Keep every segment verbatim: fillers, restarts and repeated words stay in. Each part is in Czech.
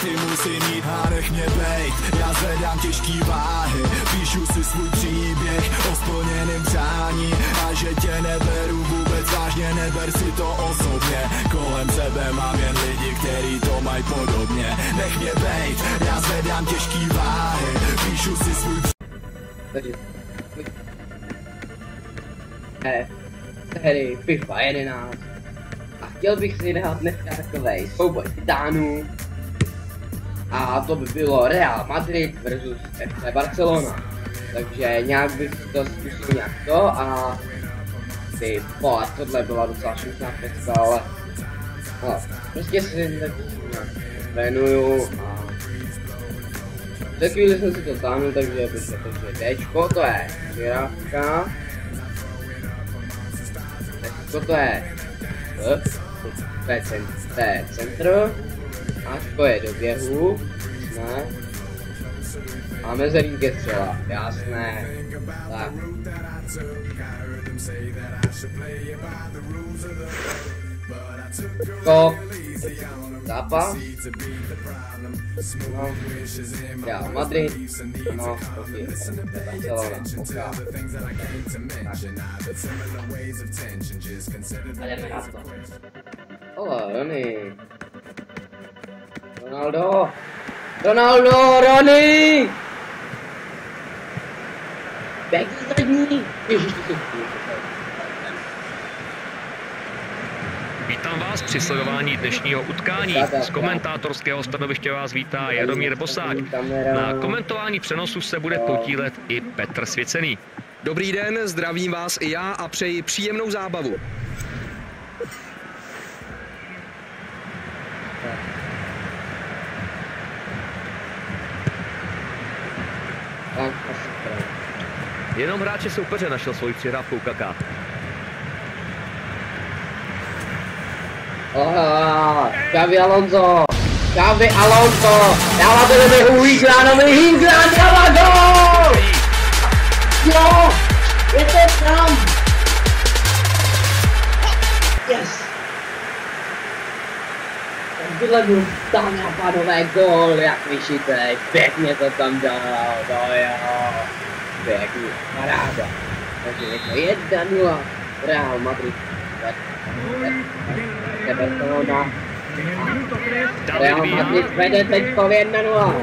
Prachy musím mít a nech mě bejt. Já zvedám těžký váhy, píšu si svůj příběh o splněném přání. A že tě neberu vůbec vážně, neber si to osobně. Kolem sebe mám jen lidi, který to mají podobně. Nech mě bejt, já zvedám těžký váhy, píšu si svůj příběh. Hry FIFA jedenáct a chtěl bych si dát dneska takovej souboj titánů a to by bylo Real Madrid versus F C Barcelona, takže nějak bych to zkusil nějak to a ty vole, tohle byla docela šutná pecka, ale no, prostě si tak nějak trénuju a před chvíli jsem si to stáhnul, takže prostě takže Dčko, to je žirávka. Co to je? To je, cent, to je centr. Ačko je do běhu. Jasné. A mezerník je střela. Jasné. Tak. Skok. Zápas. No. Já Madrid. No, proti Barcelona. A jdeme na to. Hola, Rony. Ronaldo. Ronaldo, Rony! Běh zadní. Ježiš, ty jsi Vítám vás při sledování dnešního utkání. Z komentátorského stanoviště vás vítá Jaromír Bosák. Na komentování přenosu se bude podílet i Petr Svěcený. Dobrý den, zdravím vás i já a přeji příjemnou zábavu. Jenom hráče soupeře našel svoji přihrávkou Kaká. Oh, Xavi Alonso, Xavi Alonso, dává to do běhu Higuainovi, Higuain dává gól! Jo, je to tam! Yes! Tak tohle byl tam napadové gól, jak vyšitej, pěkně to tam dal, no jo, pěkně, paráda. Takže je to jedna nula, Real Madrid. Barcelona. Real Madrid vede teďko jedna nula.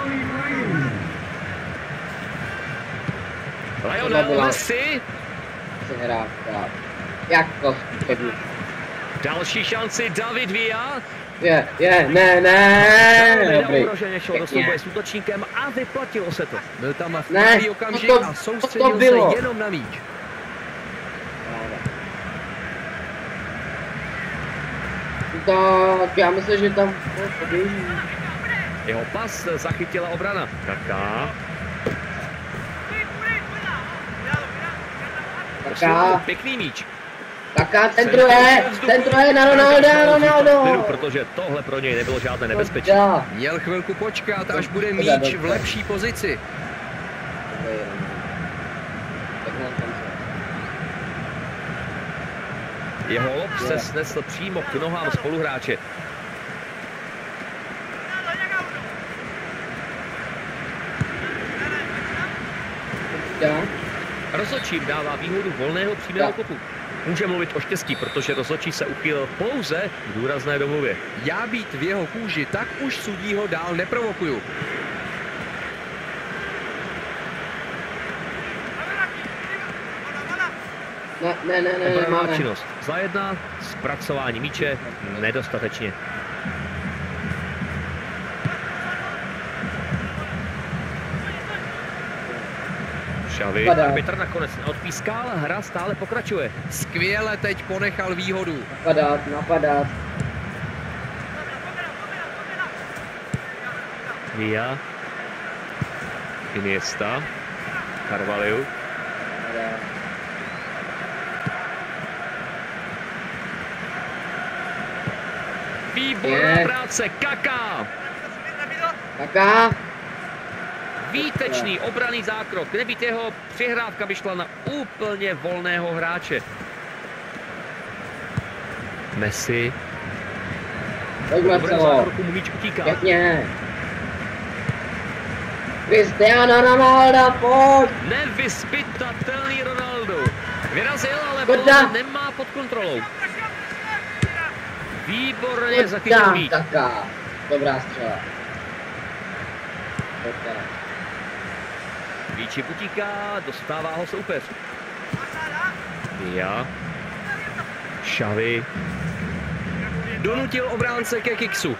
Lionel Messi. Přehrávka. Jako přední. Další šanci David Villa. Je, je, ne, ne. Dobrý. Neuroženě šel do souboje s útočníkem a vyplatilo se to. Byl tam v ne, pravý okamžik to, a soustředil to, to bylo. se jenom na míč. Tak, já myslím, že tam... Jeho pas zachytila obrana. Kaká. Kaká. Pěkný míč. Kaká, centruje, centruje na Ronalda, Ronaldo. Protože tohle pro něj nebylo žádné nebezpečí. Měl chvilku počkat, až bude míč v lepší pozici. Jeho lob se snesl přímo k nohám spoluhráče. Rozhodčí dává výhodu volného přímého kopu. Může mluvit o štěstí, protože rozhodčí se uchýlil pouze k důrazné domluvě. Já být v jeho kůži, tak už sudího dál neprovokuju. Ne, ne, ne, ne, Obraná ne, činnost za jedna, zpracování míče nedostatečně. Xavi, arbitr nakonec neodpískal, hra stále pokračuje. Skvěle teď ponechal výhodu. Napadat, napadat. Villa. Iniesta. Carvalho. Výborná práce, Kaká. Kaká. Výtečný obranný zákrok, nebýt jeho přihrávka by šla na úplně volného hráče. Messi. Pojď Marcelo. zákroku mu míč utíká. Pěkně. Cristiano Ronaldo, pojď. Nevyzpytatelný Ronaldo. Vyrazil, ale Koda. balón nemá pod kontrolou. Výborně zachytil míč. Taká. Dobrá střela. Dobrá. Míček utíká, dostává ho soupeř. Já. Xavi. Donutil obránce ke kiksu.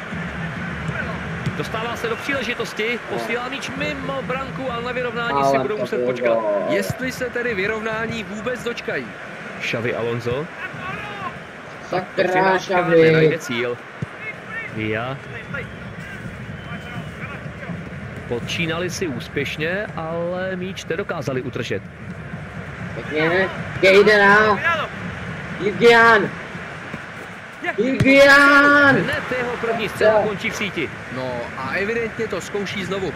Dostává se do příležitosti, posílá míč mimo branku a na vyrovnání Ale si budou to muset bylo. počkat. Jestli se tedy vyrovnání vůbec dočkají. Xavi Alonso. Sakra, Nenajde Xavi. cíl. Já. Počínali si úspěšně, ale míč nedokázali utržet. Pěkně. Kejdera. Jigian. Jigian. Hned jeho první střela končí v síti. No a evidentně to zkouší znovu.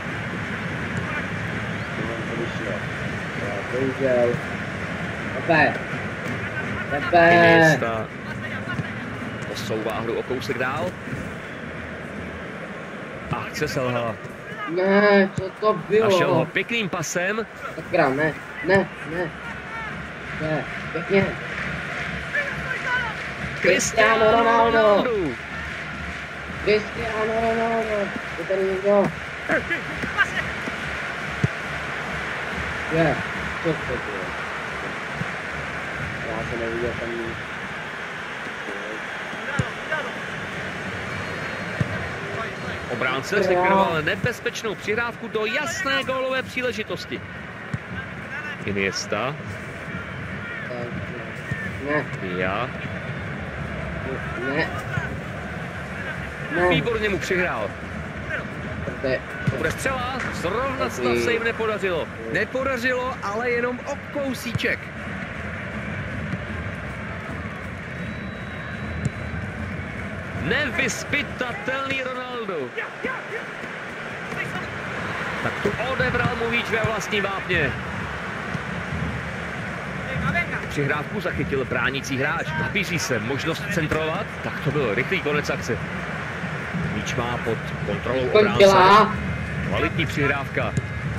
Bohužel. Pepe. Pepe. Iniesta posouvá hru o kousek dál. A chce selhala. Ne, co to Našel ho bylo? pěkným pasem. Sakra, ne, ne, ne. Ne, pěkně. Cristiano Ronaldo. Cristiano Ronaldo. Je tady někdo? Je, co to bylo? Já to neviděl tam nic. Obránce sekviroval nebezpečnou přihrávku do jasné gólové příležitosti. Iniesta. Ne, Já. ne. Ne, Výborně mu přihrál. to je... Bude střela, zrovna snad se jim nepodařilo. Nepodařilo, ale jenom o kousíček. Nevyzpytatelný Ronaldo. Tak tu odebral mu míč ve vlastní vápně. Přihrávku zachytil bránící hráč. Nabízí se možnost centrovat. Tak to byl rychlý konec akce. Míč má pod kontrolou obránce. Končila. Kvalitní přihrávka.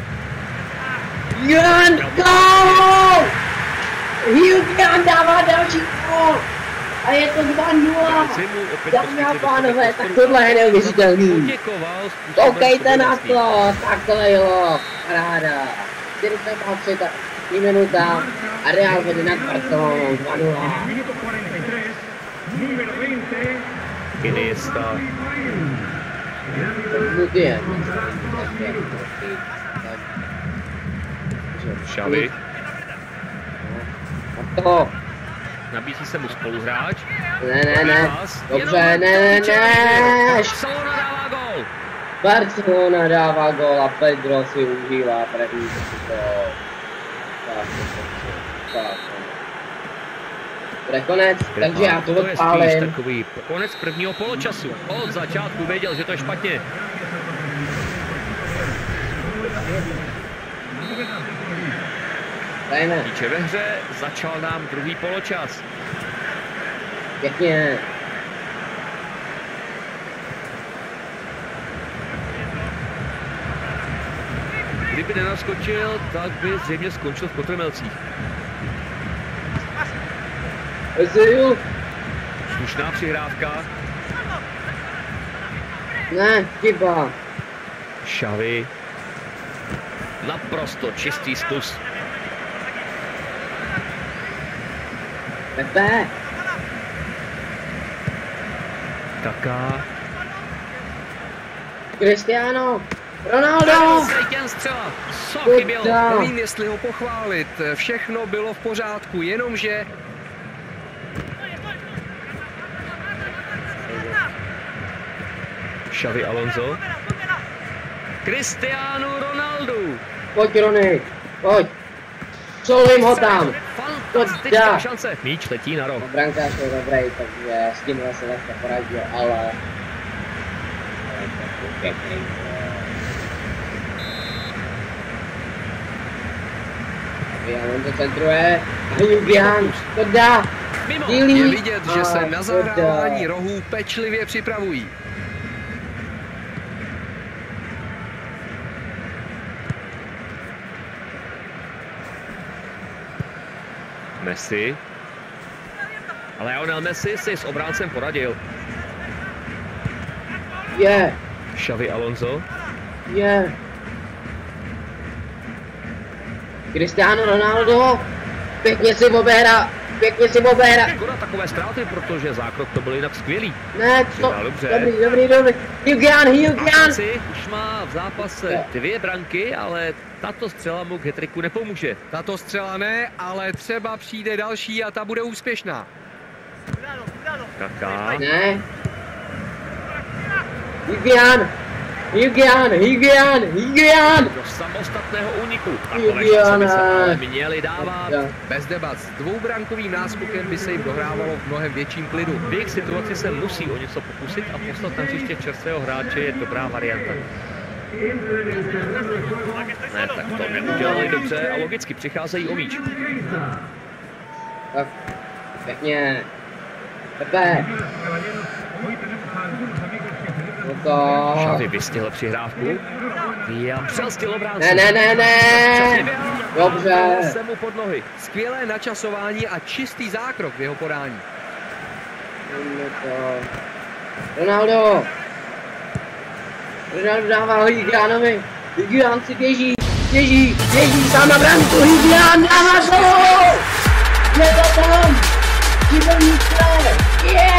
Jan, gol! Jan dává další gol! A je to dva nula! Dámy a pánové, tak tohle je neuvěřitelný. Koukejte na to, tak to bylo, paráda. čtyřicátá třetí minuta a Real vede nad Barcelonou dva nula. Iniesta. Minuty Xavi. A to. Nabízí se mu spoluhráč. Ne, ne, ne. Dobře, ne, ne, ne. Barcelona dává gól. Barcelona dává gól a Pedro si užívá první gól. Tak, tak. Bude konec, takže já to To je spíš odpálím. takový konec prvního poločasu. Od začátku věděl, že to je špatně. Dajme, Míče ve hře, začal nám druhý poločas. pěkně. Kdyby nenaskočil, tak by zřejmě skončil v Kotrmelcích. Ezil. Slušná přihrávka. Ne, chyba. Xavi. Naprosto čistý stus. Pepe. Kaká. Cristiano. Ronaldo. Sejtěn střela. Co chybělo? Kuda. Nevím, jestli ho pochválit. Všechno bylo v pořádku, jenomže Xavi Alonso. Cristiano Ronaldo. Pojď, Rony. Pojď. Solím ho tam. Fantastická Kuda. šance. Míč letí na roh. Brankář je dobrý, takže s tímhle se lehce poradil, ale... Pěkný. Jan to centruje. A Julian to dá. Mimo. Dílí. Je vidět, že se A, na zahrávání škoda. rohů pečlivě připravují. Messi. Lionel Messi si s obráncem poradil. Je, Xavi Alonso. je. Cristiano Ronaldo. Pěkně si obehra, pěkně si obehra. Škoda takové ztráty, protože zákrok to byl jinak skvělý. Ne, co? Dělá dobře. Dobrý, dobrý, dobrý. Hugian, Hugian. Messi už má v zápase dvě branky, ale tato střela mu k hat-tricku nepomůže. Tato střela ne, ale třeba přijde další a ta bude úspěšná. Kaká. Ne. Hugian. Hugian, Hugian, Hugian. Do samostatného úniku. Takové Hugiana. šance by se ale měli dávat. Bez debat, s dvoubrankovým náskokem by se jim dohrávalo v mnohem větším klidu. V jejich situaci se musí o něco pokusit a poslat na hřiště čerstvého hráče je dobrá varianta. Ne, tak to neudělali dobře a logicky přicházejí o míč. Tak, pěkně. Pepe. No to. Xavi vystihl přihrávku. William přelstil obránce. Ne, ne, ne, ne. Dobře. Se mu pod nohy. Skvělé načasování a čistý zákrok v jeho podání. No to. Ronaldo. Ronaldo dává Hugianovi. Hugian si běží, běží, běží sám na branku. Hugian dává gol. Je to tam. Divoníce. Je.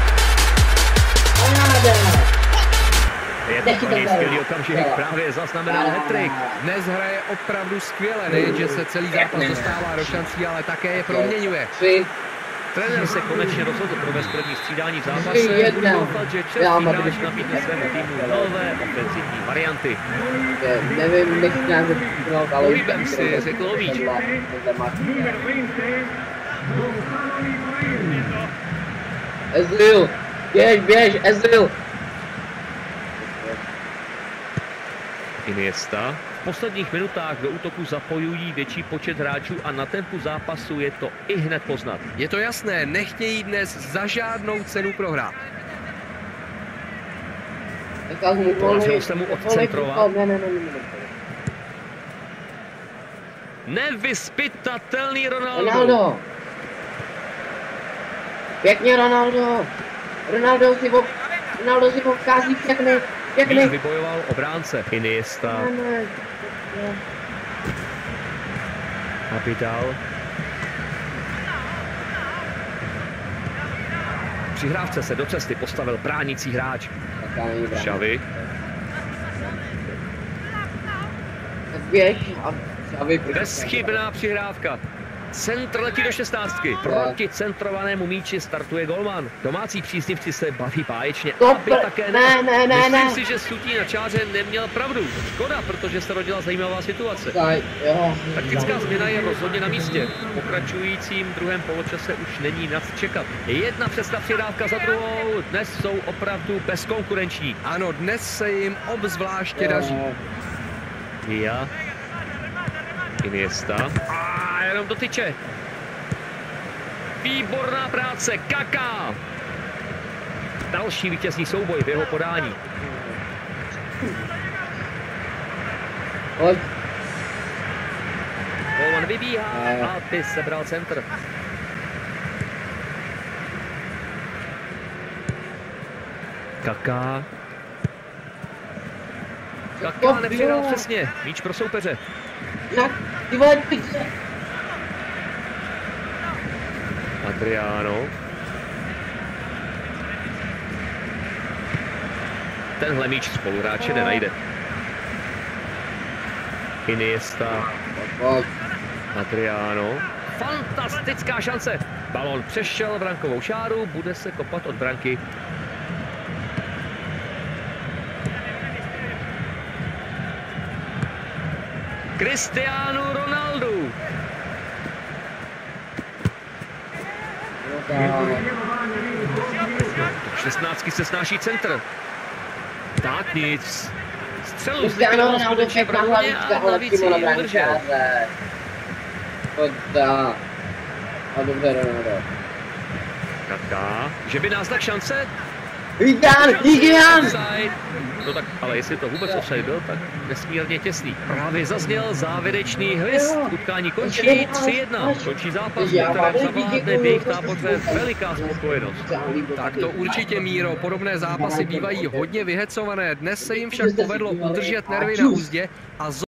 Paráda. Je to pro něj skvělý okamžik, právě zaznamenal hat-trick. Dnes hraje opravdu skvěle, nejenže se celý zápas dostává do šancí, ale také je proměňuje. Tři. Trenér se konečně rozhodl provést první střídání v zápase. Tři, jedna. Bude doufat, že český hráč nabídne svému týmu nové ofenzivní varianty. Nevím, nechci nějak vypnout, ale... Políbem si, řekl Lovíč. Ezreal, běž, běž, Ezreal. Iniesta. V posledních minutách do útoku zapojují větší počet hráčů a na tempu zápasu je to i hned poznat. Je to jasné, nechtějí dnes za žádnou cenu prohrát. Podařilo se mu odcentrovat. Ne, ne, ne, ne, Nevyzpytatelný Ronaldo. Ronaldo. Pěkně Ronaldo. Ronaldo si ob... Ronaldo si obchází všechny. Míč Všechny. vybojoval obránce. Iniesta. Ne, ne, ne. Abidal. Při hrávce se do cesty postavil bránící hráč. Xavi. Běž a Xavi. Bezchybná přihrávka. Centr letí do šestnáctky. Proti centrovanému míči startuje golman. Domácí příznivci se baví báječně. Aby také ne, ne, ne, Myslím ne. si, že Sutí na čáře neměl pravdu. Škoda, protože se rodila zajímavá situace. Jo. Taktická změna je rozhodně na místě. V pokračujícím druhém poločase už není nad čekat. Jedna přesná přihrávka za druhou. Dnes jsou opravdu bezkonkurenční. Ano, dnes se jim obzvláště daří. Dia. Iniesta. A jenom do tyče. Výborná práce. Kaká. Další vítězný souboj v jeho podání. Pojď. Golman vybíhá, aby sebral centr. Kaká. Kaká nepřihrál přesně. Míč pro soupeře. Na, ty vole, piče. Adriano. Tenhle míč spoluhráče nenajde. Iniesta. Pojď. Adriano. Fantastická šance. Balón přešel brankovou šáru, bude se kopat od branky. Cristiano Ronaldo. šestnáctky se snáší centr. Tak nic. Střelu Cristiano Ronaldo skutečně pěkná bravně hlavička, a ale navíc přímo na ji udržel. brankáře. Pojď dá. A dobře Ronaldo. říká, že by náznak šance. Vyhrán, vyhrán! No tak, ale jestli to vůbec offside byl, tak nesmírně těsný. Právě zazněl závěrečný hvizd. Utkání končí tři jedna. Končí zápas, ve kterém zavládne v jejich táboře veliká spokojenost. Tak to určitě, Míro. Podobné zápasy bývají hodně vyhecované. Dnes se jim však povedlo udržet nervy na uzdě a